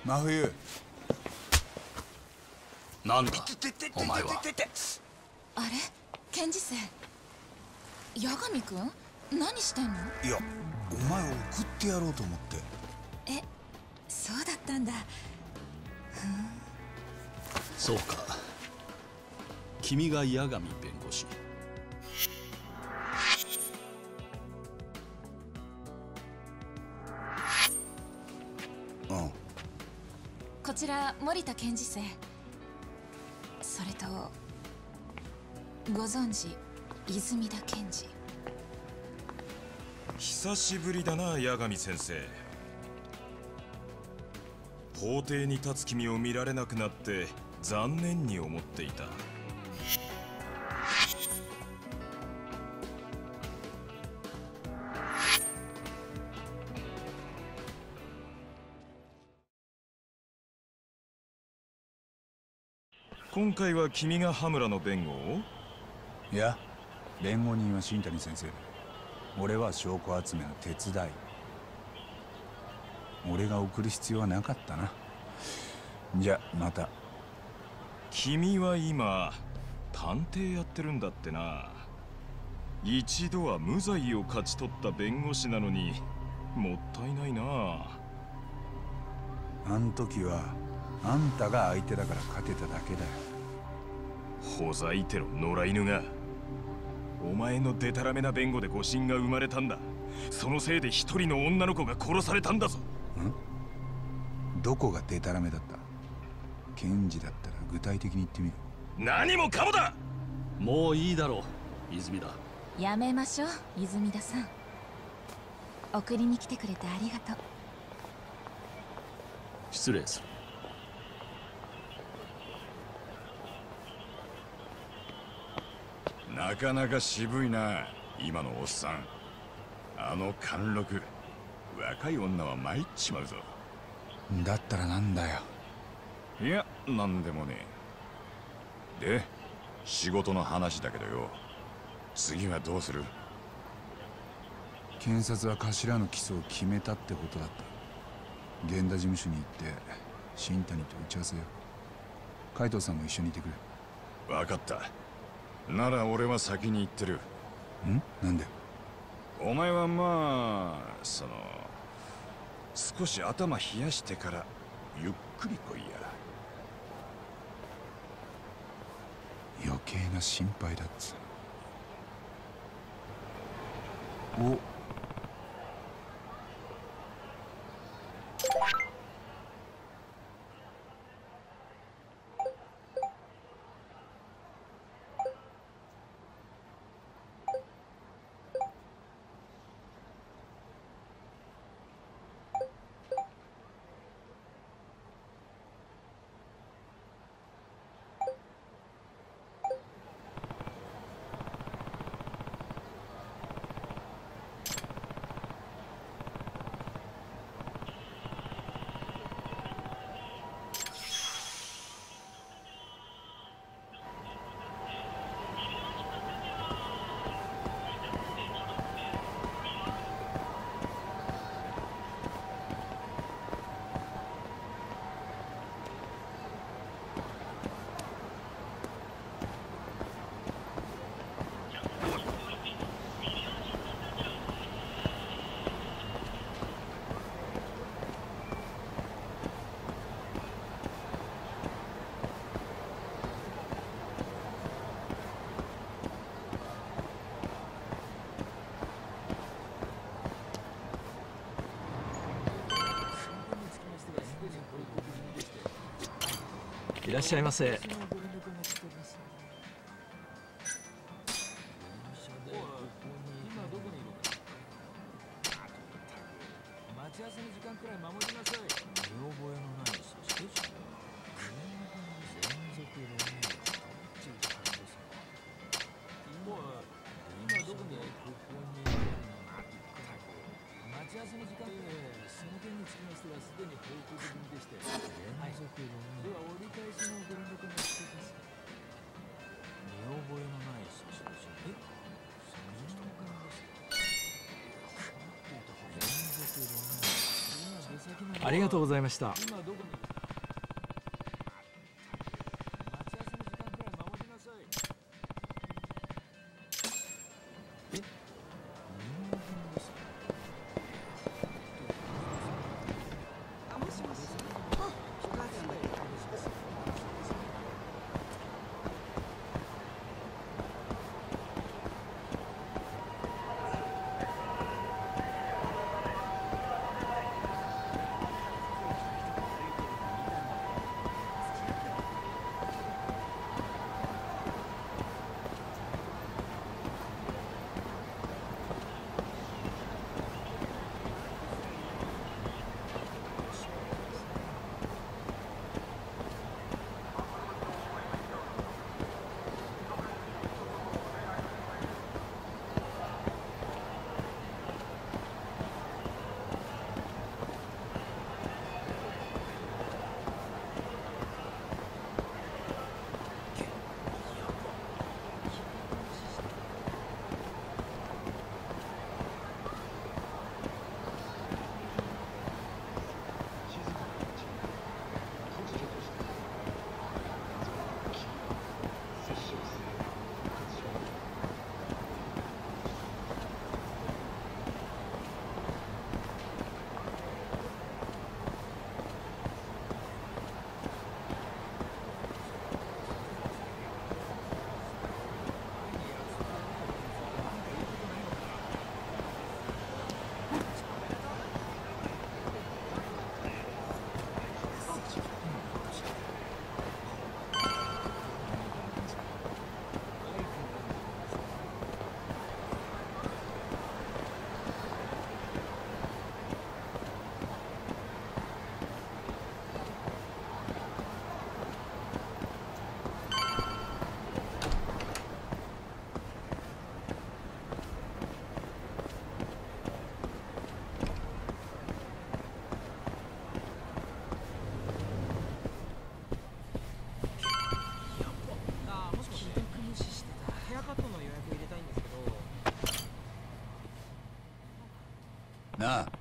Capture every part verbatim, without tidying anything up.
真冬。 なんだお前は。 あれ、検事生。八神君、何してんの？ いや、お前を送ってやろうと思って。 え、そうだったんだ。 そうか。君が八神弁護士。 うん。 こちら森田検事生。それとご存知泉田検事。 久しぶりだな八神先生。法廷に立つ君を見られなくなって残念に思っていた。今回は君が羽村の弁護を？ いや、弁護人は新谷先生だ。俺は証拠集めの手伝い。俺が送る必要はなかったな。じゃまた。 君は今探偵やってるんだってな。一度は無罪を勝ち取った弁護士なのにもったいないな。 あん時はあんたが相手だから勝てただけだよ。 ほざいてろ野良犬が。お前のデタラメな弁護で誤審が生まれたんだ。そのせいで一人の女の子が殺されたんだぞ。 ん？どこがデタラメだった？検事だったら具体的に言ってみる。 何もかもだ。 もういいだろう泉田。 やめましょう泉田さん。送りに来てくれてありがとう。 失礼する。 なかなか渋いな今のおっさん。あの貫禄、若い女は参っちまうぞ。 だったらなんだよ。 いや、なんでもねえ。で、仕事の話だけどよ、次はどうする？ 検察は頭の起訴を決めたってことだった。源田事務所に行って新谷と打ち合わせよ。海藤さんも一緒にいてくれ。 分かった。なら俺は先に行ってる。 ん？なんで？ お前はまあその少し頭冷やしてからゆっくり来いや。 余計な心配だっつ。お。 いらっしゃいませ。ありがとうございました。 なあ。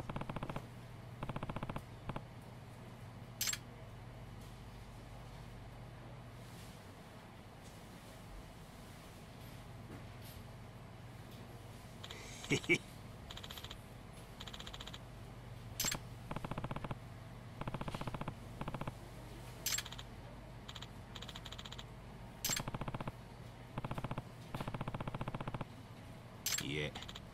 いえ。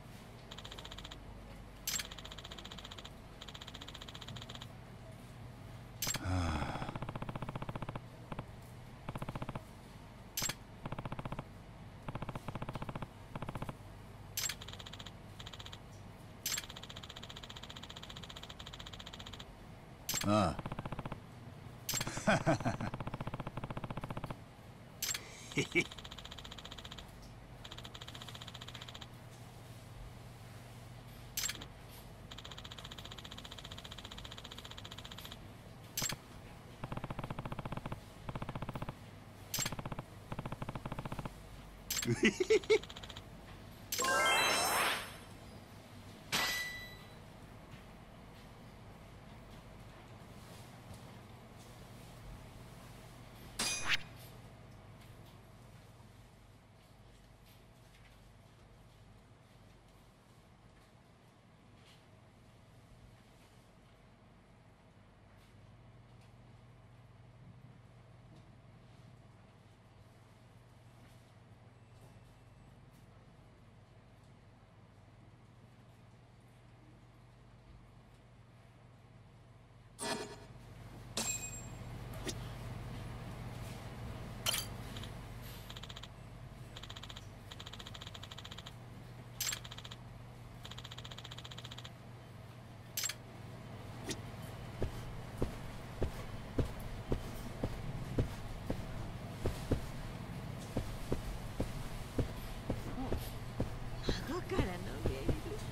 ああ。 へへ。 顎からのメール。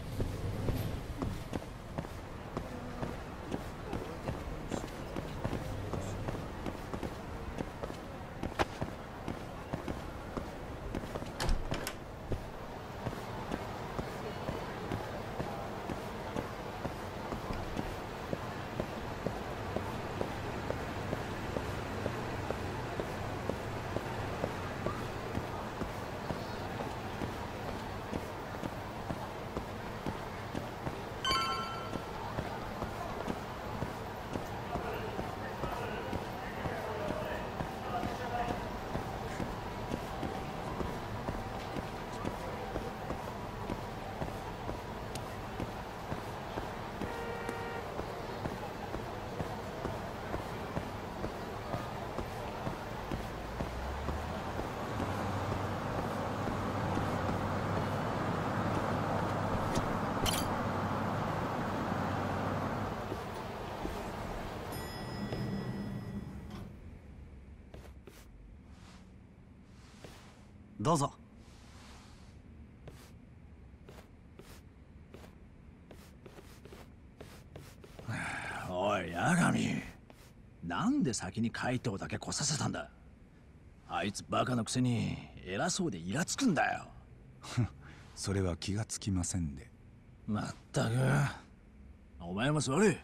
どうぞ。 おい、八神。なんで先に怪盗だけ来させたんだ。あいつバカのくせに偉そうでイラつくんだよ。 それは気がつきませんで。 まったく。お前も座れ。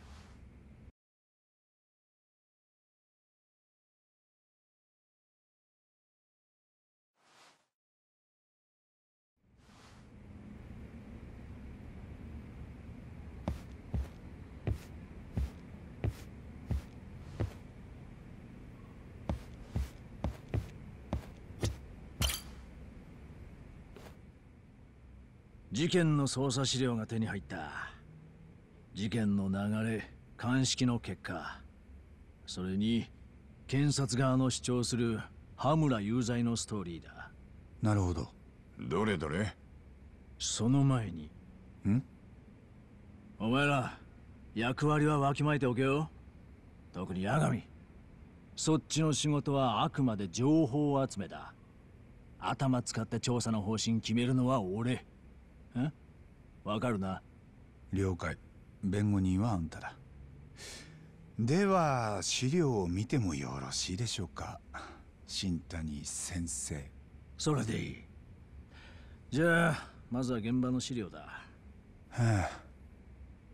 事件の捜査資料が手に入った。事件の流れ、鑑識の結果、それに検察側の主張する羽村有罪のストーリーだ。 なるほど。 どれどれ。 その前にんお前ら役割はわきまえておけよ。特に八神。そっちの仕事はあくまで情報集めだ。頭使って調査の方針決めるのは俺。ん？わかるな？ 了解。弁護人はあんただ。では資料を見てもよろしいでしょうか、新谷先生。 それでいい。じゃあまずは現場の資料だ。 はあ、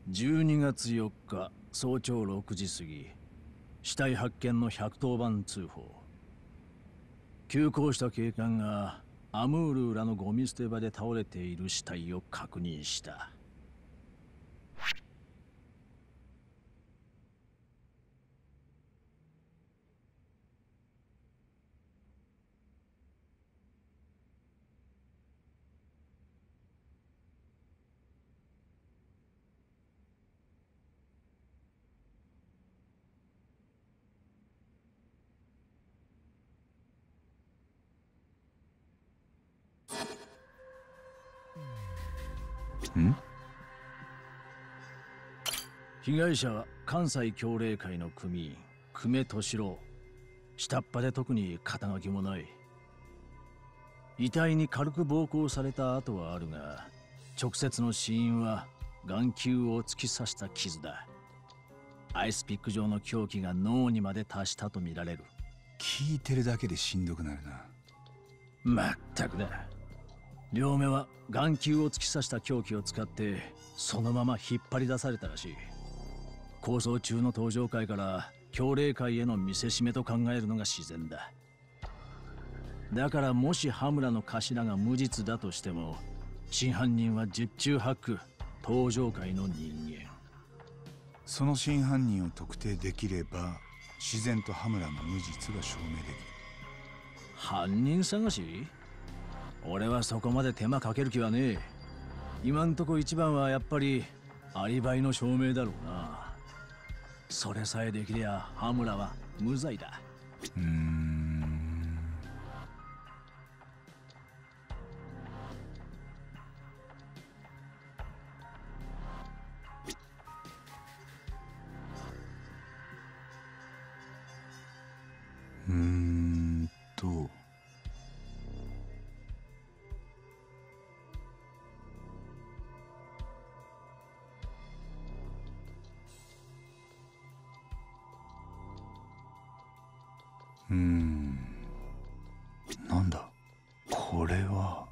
じゅうにがつよっか早朝ろくじ過ぎ、死体発見のひゃくとおばん通報。急行した警官がアムール裏のゴミ捨て場で倒れている死体を確認した。 ん？ 被害者は関西協励会の組員久米敏郎。下っ端で特に肩書きもない。遺体に軽く暴行された跡はあるが、直接の死因は眼球を突き刺した傷だ。アイスピック状の凶器が脳にまで達したとみられる。 聞いてるだけでしんどくなるな。 まったくだ。両目は眼球を突き刺した凶器を使ってそのまま引っ張り出されたらしい。構想中の登場会から協励会への見せしめと考えるのが自然だ。だからもし羽村の頭が無実だとしても、真犯人は十中八九登場会の人間。 その真犯人を特定できれば自然と羽村の無実が証明できる。 犯人探し？俺はそこまで手間かける気はねえ。今んとこ一番はやっぱりアリバイの証明だろうな。それさえできりゃ羽村は無罪だ。 うーん。うーんと。うーん。なんだこれは。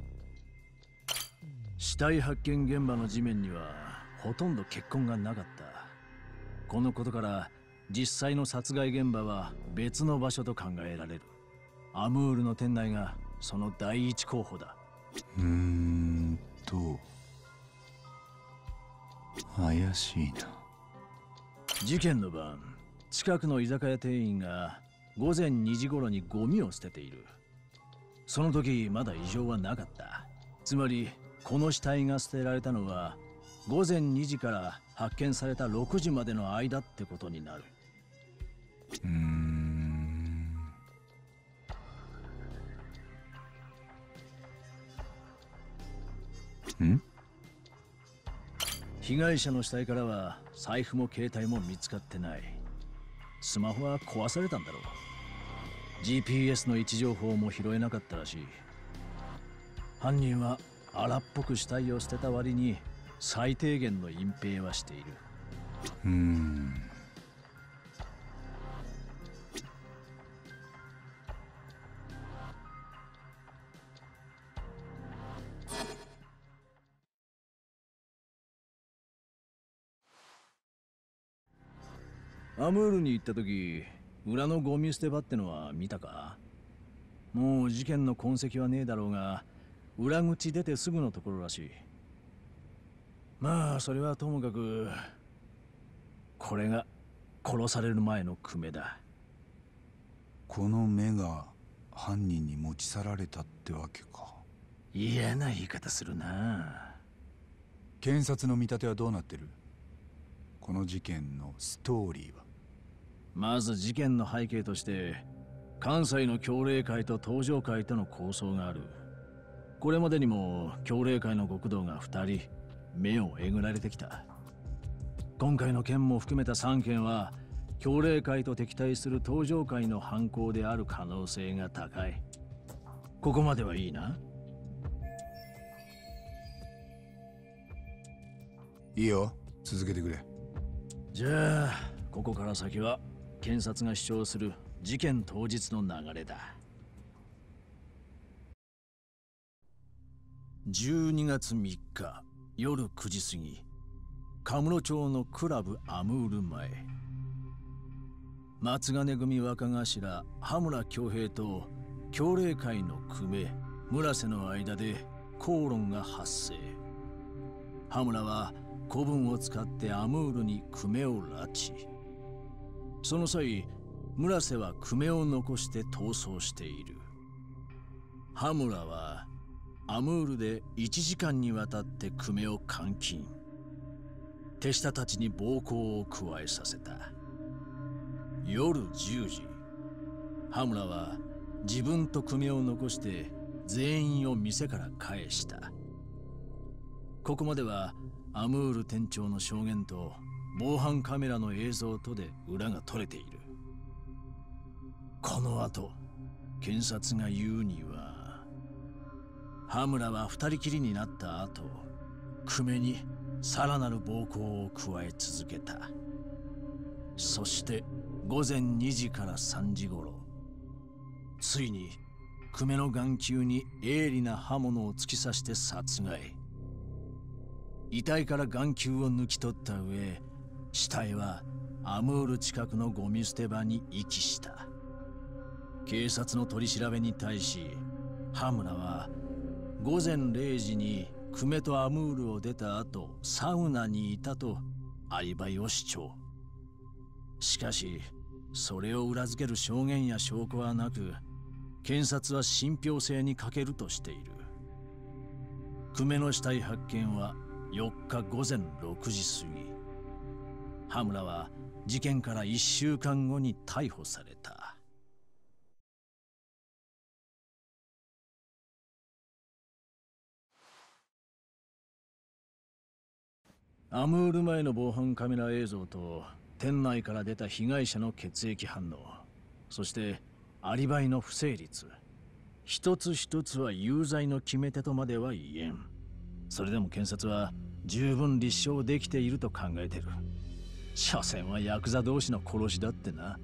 死体発見現場の地面にはほとんど血痕がなかった。このことから実際の殺害現場は別の場所と考えられる。アムールの店内がその第一候補だ。 うーんと怪しいな。 事件の晩、近くの居酒屋店員が午前にじ頃にゴミを捨てている。その時まだ異常はなかった。つまりこの死体が捨てられたのは午前にじから発見されたろくじまでの間ってことになる。 うーん。ん？ 被害者の死体からは財布も携帯も見つかってない。スマホは壊されたんだろう。 ジーピーエス の位置情報も拾えなかったらしい。犯人は荒っぽく死体を捨てた割に最低限の隠蔽はしている。 うーん。 アムールに行った時、裏のゴミ捨て場ってのは見たか？もう事件の痕跡はねえだろうが、裏口出てすぐのところらしい。まあそれはともかく、これが殺される前の久米だ。 この目が犯人に持ち去られたってわけか。 嫌な言い方するな。 検察の見立てはどうなってる？この事件のストーリーは。 まず事件の背景として関西の協励会と東上会との抗争がある。これまでにも協励会の極道がふたり目をえぐられてきた。今回の件も含めたさんけんは協励会と敵対する東上会の犯行である可能性が高い。ここまではいいな？ いいよ、続けてくれ。 じゃあここから先は検察が主張する事件当日の流れだ。じゅうにがつみっか夜くじ過ぎ、 カムロ町のクラブアムール前。松金組若頭羽村恭平と教令会の久米村瀬の間で口論が発生。羽村は子分を使ってアムールに久米を拉致。その際村瀬は久米を残して逃走している。羽村はアムールでいちじかんにわたって久米を監禁。手下たちに暴行を加えさせた。夜じゅうじ、羽村は自分と久米を残して全員を店から返した。ここまではアムール店長の証言と防犯カメラの映像とで裏が取れている。この後検察が言うには、羽村は二人きりになった後、久米にさらなる暴行を加え続けた。そして午前にじからさんじごろ、ついに久米の眼球に鋭利な刃物を突き刺して殺害。遺体から眼球を抜き取った上、死体はアムール近くのゴミ捨て場に遺棄した。警察の取り調べに対し、羽村は午前れいじに久米とアムールを出た後サウナにいたとアリバイを主張。しかしそれを裏付ける証言や証拠はなく、検察は信憑性に欠けるとしている。久米の死体発見はよっかごぜんろくじ過ぎ。羽村は事件からいっしゅうかんごに逮捕された。アムール前の防犯カメラ映像と店内から出た被害者の血液反応、そしてアリバイの不成立、一つ一つは有罪の決め手とまでは言えん。それでも検察は十分立証できていると考えてる。所詮はヤクザ同士の殺しだってな。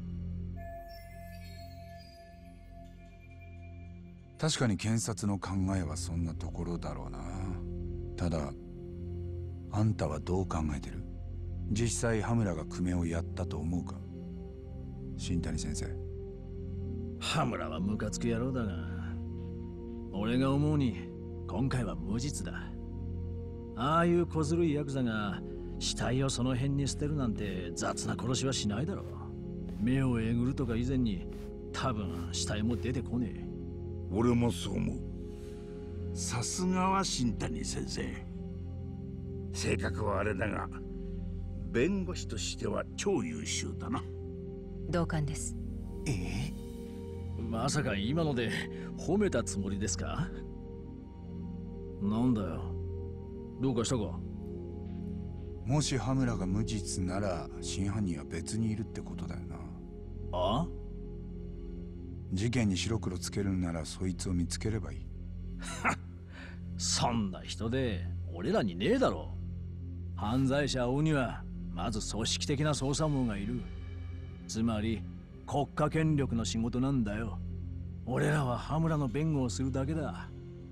確かに検察の考えはそんなところだろうな。ただあんたはどう考えてる？実際羽村が久米をやったと思うか？新谷先生。 羽村はムカつく野郎だが、俺が思うに今回は無実だ。ああいう小ずるいヤクザが死体をその辺に捨てるなんて雑な殺しはしないだろう。目をえぐるとか以前に多分死体も出てこねえ。 俺もそう思う。さすがは新谷先生。性格はあれだが弁護士としては超優秀だな。 同感です。 ええ、 まさか今ので褒めたつもりですか？なんだよ、どうかしたか？ もし羽村が無実なら真犯人は別にいるってことだよな。 あ？ 事件に白黒つけるならそいつを見つければいい。 そんな人で俺らにねえだろ。犯罪者を追うにはまず組織的な捜査網がいる。つまり国家権力の仕事なんだよ。俺らは羽村の弁護をするだけだ。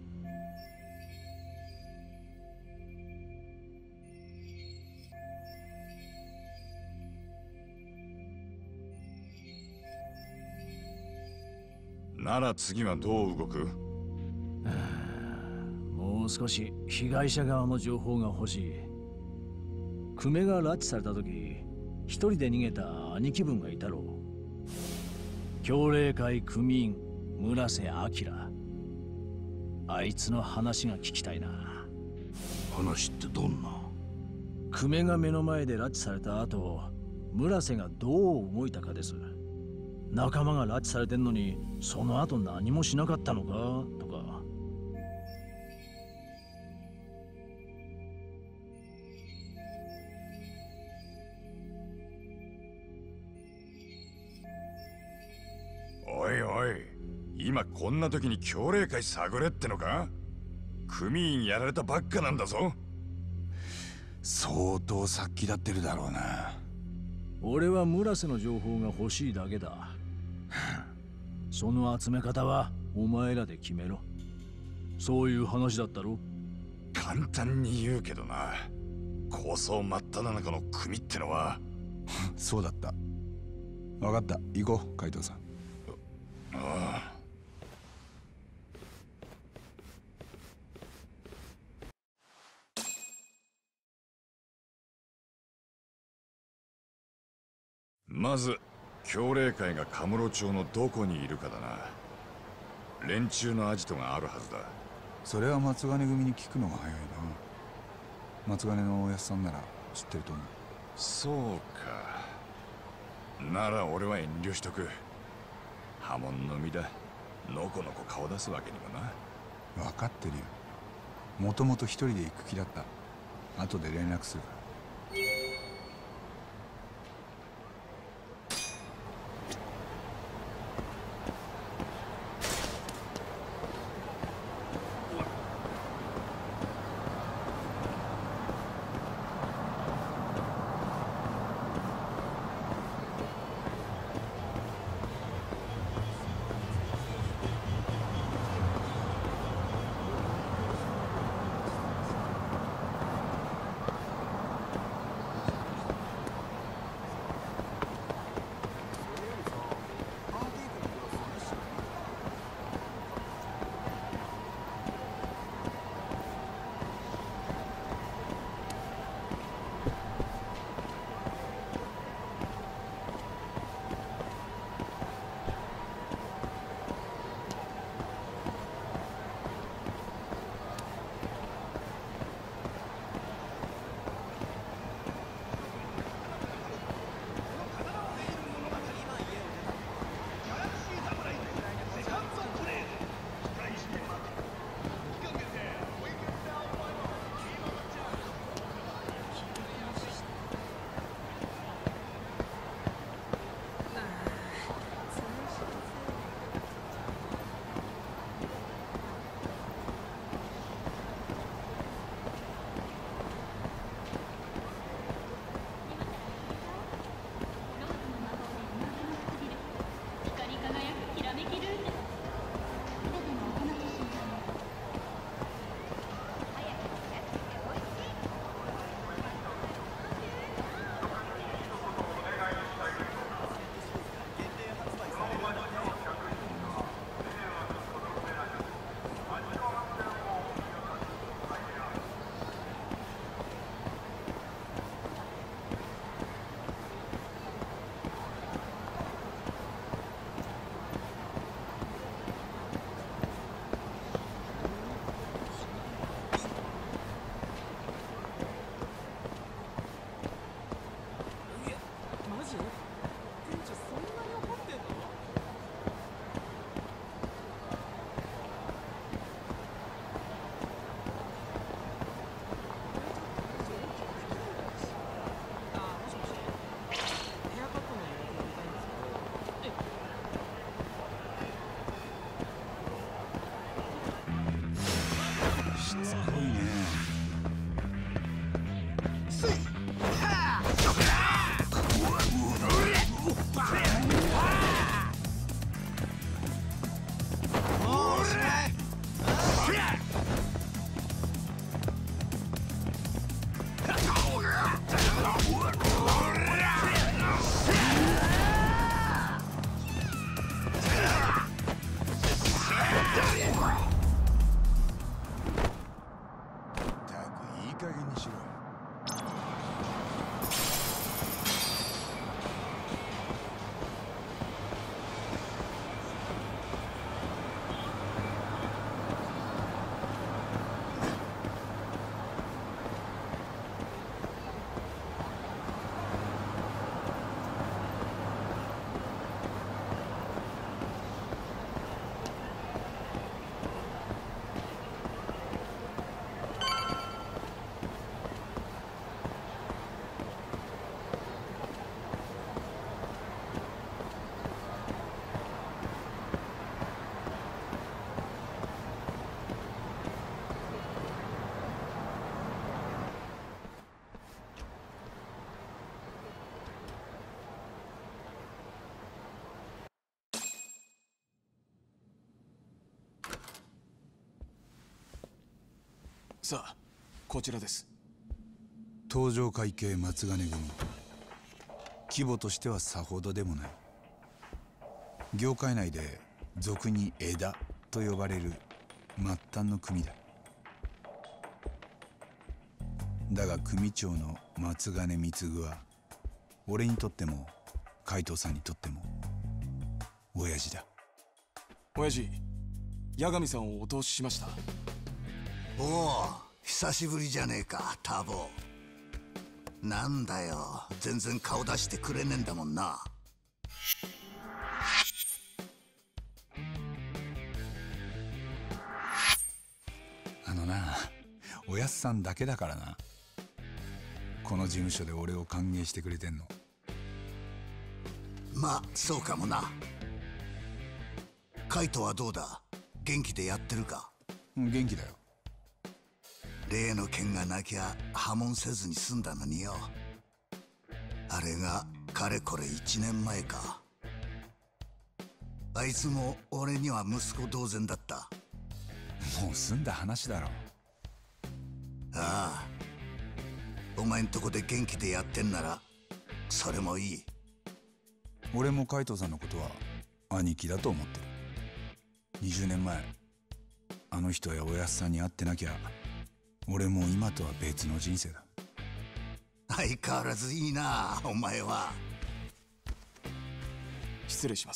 なら次はどう動く？ もう少し被害者側の情報が欲しい。久米が拉致された時、一人で逃げた兄貴分がいたろう。教令会組員村瀬明。あいつの話が聞きたいな。 話ってどんな？ 久米が目の前で拉致された後、村瀬がどう動いたかです。仲間が拉致されてんのにその後何もしなかったのかとか。 おいおい、今こんな時に教令会探れってのか？組員やられたばっかなんだぞ。 相当殺気立ってるだろうな。 俺は村瀬の情報が欲しいだけだ。その集め方はお前らで決めろ。そういう話だったろ。 簡単に言うけどな、 構想真っ只中の組ってのは。 そうだった。分かった、行こう海藤さん。 ああ。まず協励会がカムロ町のどこにいるかだな。連中のアジトがあるはずだ。 それは松金組に聞くのが早いな。松金のおやっさんなら知ってると思う。 そうか。なら俺は遠慮しとく。波紋の実だ。のこのこ顔出すわけにもな。 分かってるよ。もともと一人で行く気だった。後で連絡するから。 さあ、こちらです。 東上会系松金組。規模としてはさほどでもない。業界内で俗に枝と呼ばれる末端の組だ。だが組長の松金貢は俺にとっても海藤さんにとっても親父だ。 親父、八神さんをお通ししました。 おお、久しぶりじゃねえかターボ。なんだよ、全然顔出してくれねえんだもんな。 あのな、おやっさんだけだからな、この事務所で俺を歓迎してくれてんの。 まあそうかもな。カイトはどうだ、元気でやってるか？ 元気だよ。 例の件がなきゃ破門せずに済んだのによ。あれがかれこれいちねんまえか。あいつも俺には息子同然だった。 もう済んだ話だろ。 ああ、お前んとこで元気でやってんならそれもいい。 俺も海藤さんのことは兄貴だと思ってる。にじゅうねんまえあの人やおやっさんに会ってなきゃ俺も今とは別の人生だ。 相変わらずいいなお前は。 失礼します。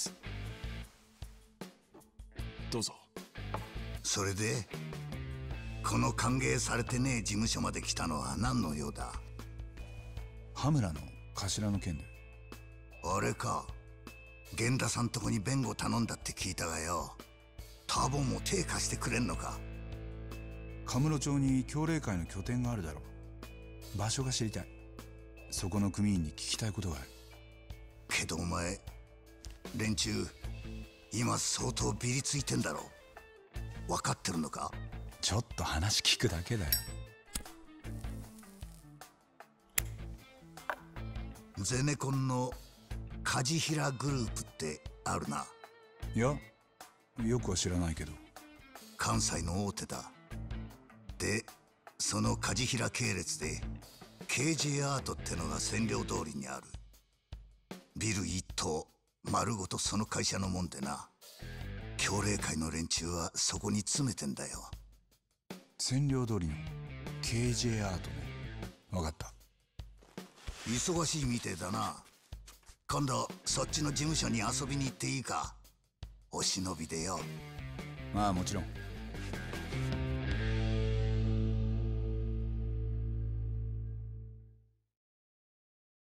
どうぞ。 それでこの歓迎されてねえ事務所まで来たのは何の用だ？ 羽村の頭の件で。 あれか、源田さんとこに弁護頼んだって聞いたがよ。ターボも手貸してくれんのか？ カムロ町に協励会の拠点があるだろう。場所が知りたい。そこの組員に聞きたいことがある。 けどお前、連中今相当ビリついてんだろ。分かってるのか？ ちょっと話聞くだけだよ。 ゼネコンの梶平グループってあるな。 いや、よくは知らないけど。 関西の大手だ。で、その梶平系列で ケージェー アートってのが千両通りにある。ビル一棟丸ごとその会社のもんでな。協励会の連中はそこに詰めてんだよ。 千両通りの ケージェー アートね。分かった。 忙しいみてえだな。今度そっちの事務所に遊びに行っていいか？お忍びでよ。 まあもちろん。